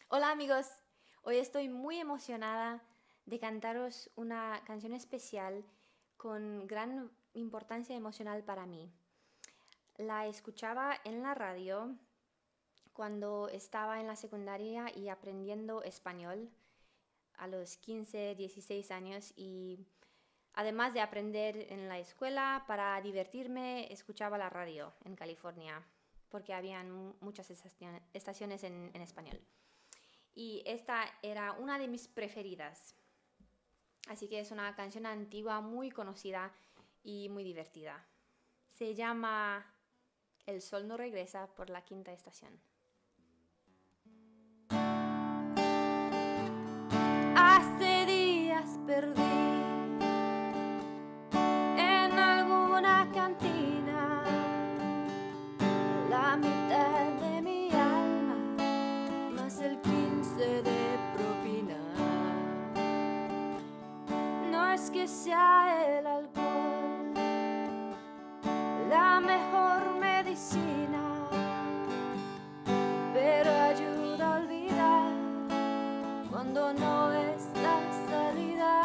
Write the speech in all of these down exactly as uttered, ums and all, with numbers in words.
Hola amigos, hoy estoy muy emocionada de cantaros una canción especial con gran importancia emocional para mí. La escuchaba en la radio cuando estaba en la secundaria y aprendiendo español a los quince, dieciséis años y además de aprender en la escuela, para divertirme, escuchaba la radio en California porque habían muchas estaciones en, en español. Y esta era una de mis preferidas. Así que es una canción antigua, muy conocida y muy divertida. Se llama El sol no regresa por la quinta estación. Hace días perdí en alguna cantina la mitad de mi alma, más el quince de propina. No es que sea el alcohol la mejor medicina, pero ayuda a olvidar cuando no ves la salida.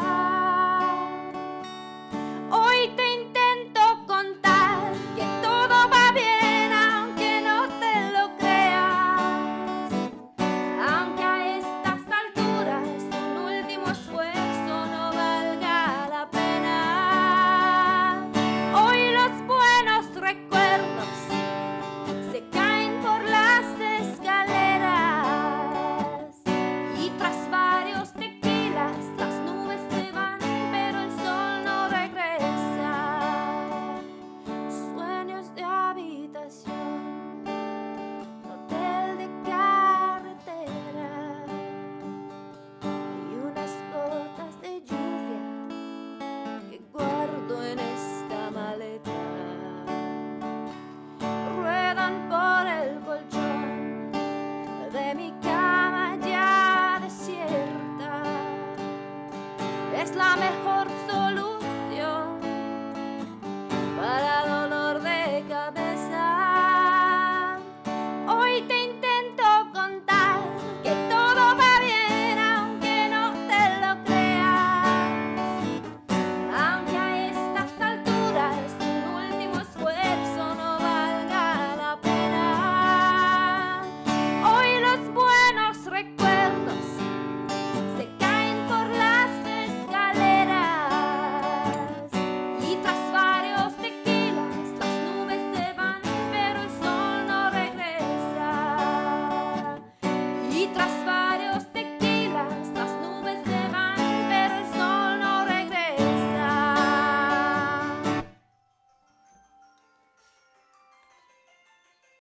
Hoy te intento contar que todo va bien, aunque no te lo creas, aunque a estas alturas un último esfuerzo no valga la pena. Hoy los buenos recuerdos se caen por las escaleras y tras varios tequilas las nubes se van, pero el sol no regresa. Sueños de habitación, hotel de carretera y unas gotas de lluvia que guardo en esta maleta. Ruedan por el colchón de mi cama ya desierta. Es la mejor